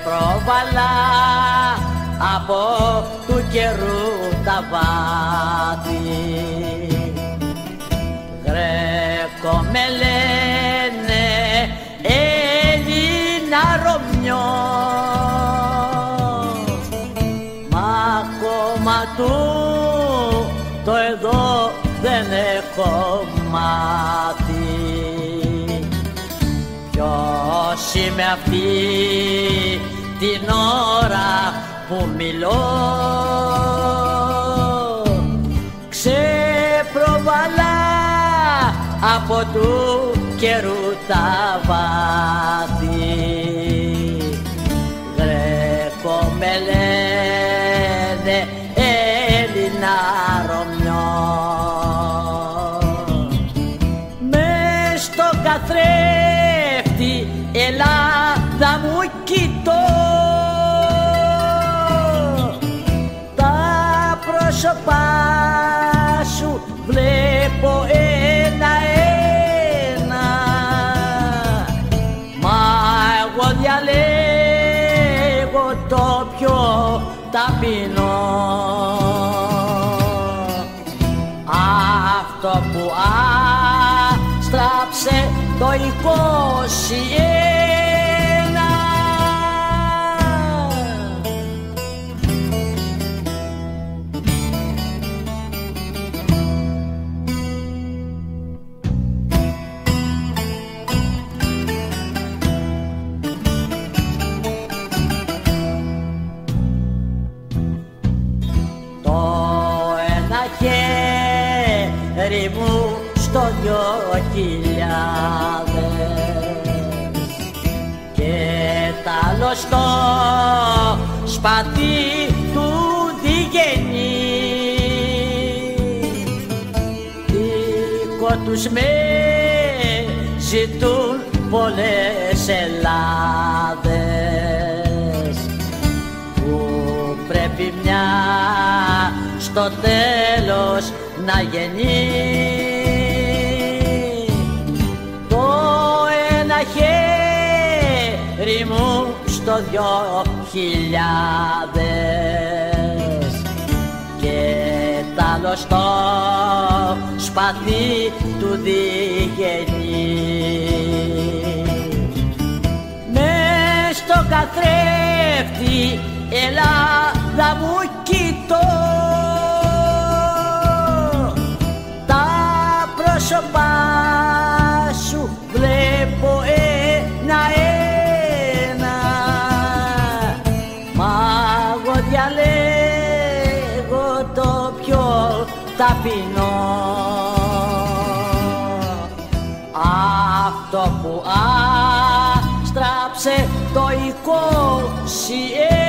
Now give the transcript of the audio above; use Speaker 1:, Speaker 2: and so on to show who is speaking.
Speaker 1: πρόβαλα από του καιρού τα βάθη. Γρέκο με λένε Έλληνα Ρωμιό, μα ακόμα του το εδώ δεν έχω μάθει. Ποιος είμαι αυτή την ώρα που μιλώ, ξεπροβαλά από του καιρού τα βάθη. Γρέκο με λένε Έλληνα Ρωμιό, μες στο καθρέφτη Ελλάδα μου κοιτώ, τα πρόσωπα σου βλέπω ένα-ένα, μα εγώ διαλέγω το πιο ταπεινό, αυτό που άστραψε το 21. Χέρι μου στο 2000 και τ' άλλο στο σπαθί του διγενή. Δίκο τους με ζητούν πολλές Ελλάδες, που πρέπει μια στο τέλος να γεννεί. Το ένα χέρι μου στο 2000 και τ' άλλο στο σπαθί του διγενή. Μες στο καθρέφτη Ελλάδα μου κοιτώ, τα πρόσωπα σου βλέπω ένα-ένα, μα εγώ διαλέγω το πιο ταπεινό, αυτό που άστραψε το 21.